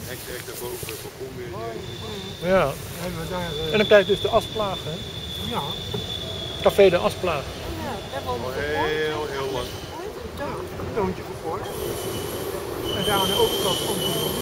hek daarboven, het balkon weer. Ja. En dan krijg je dus de asplaag, hè? Ja. Café de Asplaag. Ja, daar woont Al het ook. heel lang. Een toontje verkocht. En daar aan de overkant komt